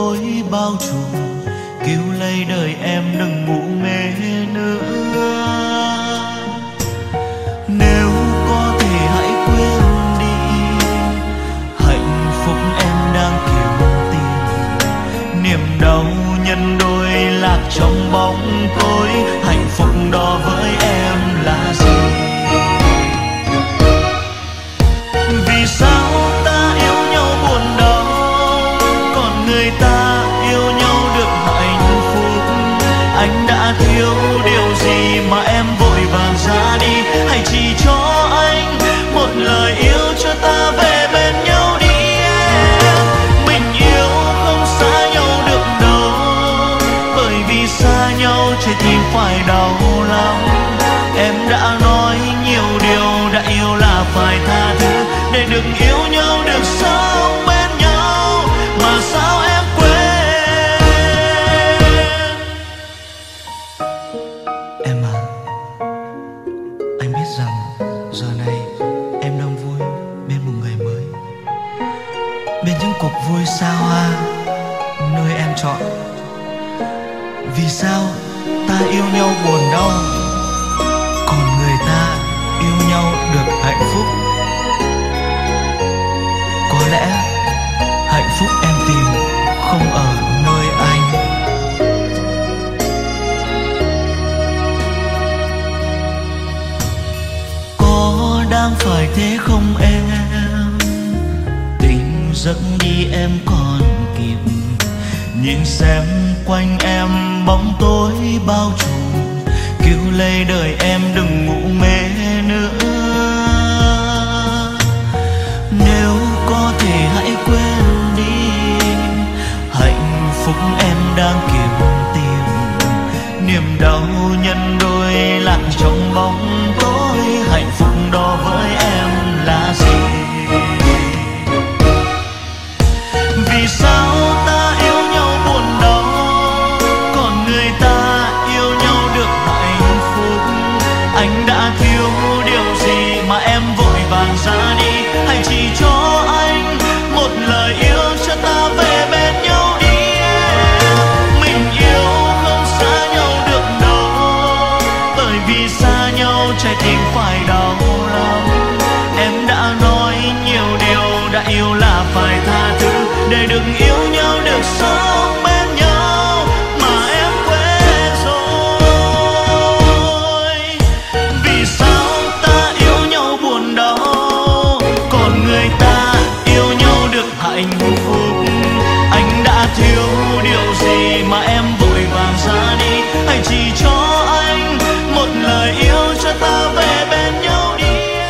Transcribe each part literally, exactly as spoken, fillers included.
tối bao trùm, cứu lấy đời em đừng ngủ mê nữa. Nếu có thể hãy quên đi hạnh phúc em đang kiếm tìm, niềm đau nhân đôi lạc trong bóng tối, hạnh phúc đó với em là gì? Vì sao ta yêu nhau buồn đau, còn người ta yêu nhau được hạnh phúc? Anh đã thiếu điều gì mà em vội vàng ra đi? Hãy chỉ cho anh một lời yêu cho ta về bên nhau đi em. Mình yêu không xa nhau được đâu, bởi vì xa nhau trái tim phải đau lắm. Em đã nói nhiều điều, đã yêu là phải tha thứ, để đừng yêu nhau được sống bên nhau. Mà sao em quên? Em à, anh biết rằng giờ này em đang vui bên một người mới, bên những cuộc vui xa hoa nơi em chọn. Vì sao ta yêu nhau buồn đau, còn người ta yêu nhau được hạnh phúc? Có lẽ hạnh phúc em tìm không ở nơi anh. Có đang phải thế không em? Tình giấc đi em còn kịp, nhìn xem quanh em bóng tối bao trùm, cứu lấy đời em đừng ngủ mê nữa. Nếu có thể hãy quên đi hạnh phúc em đang kiếm tìm, niềm đau nhân đôi lạc trong bóng tối, hạnh phúc đó với em là gì? Vì sao ta yêu nhau buồn đau, còn người ta yêu nhau được hạnh phúc? Anh đã thiếu điều gì mà em vội vàng ra đi? Hãy chỉ cho anh một lời yêu cho ta về bên nhau đi em. Mình yêu không xa nhau được đâu, bởi vì xa nhau trái tim phải đau lắm. Em đã nói nhiều điều, đã yêu là phải tha thứ, để đừng yêu nhau được sống bên nhau. Mà em quên rồi. Vì sao ta yêu nhau buồn đau, còn người ta yêu nhau được hạnh phúc? Anh đã thiếu điều gì mà em vội vàng ra đi? Hãy chỉ cho anh một lời yêu cho ta về bên nhau đi em.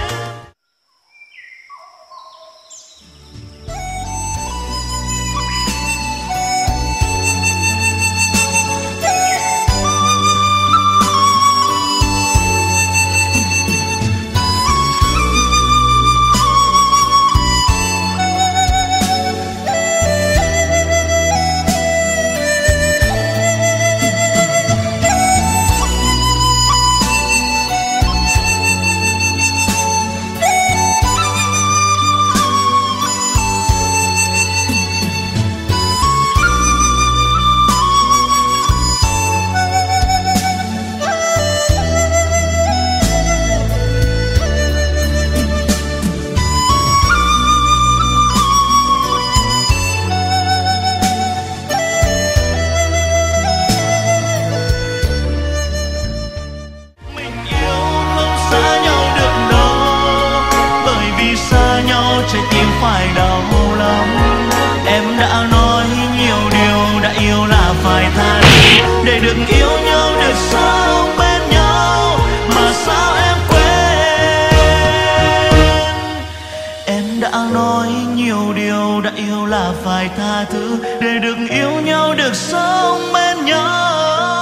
Trái tim phải đau lắm. Em đã nói nhiều điều, đã yêu là phải tha thứ, để đừng yêu nhau được sống bên nhau. Mà sao em quên? Em đã nói nhiều điều, đã yêu là phải tha thứ, để đừng yêu nhau được sống bên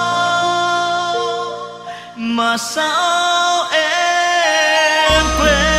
nhau. Mà sao em quên?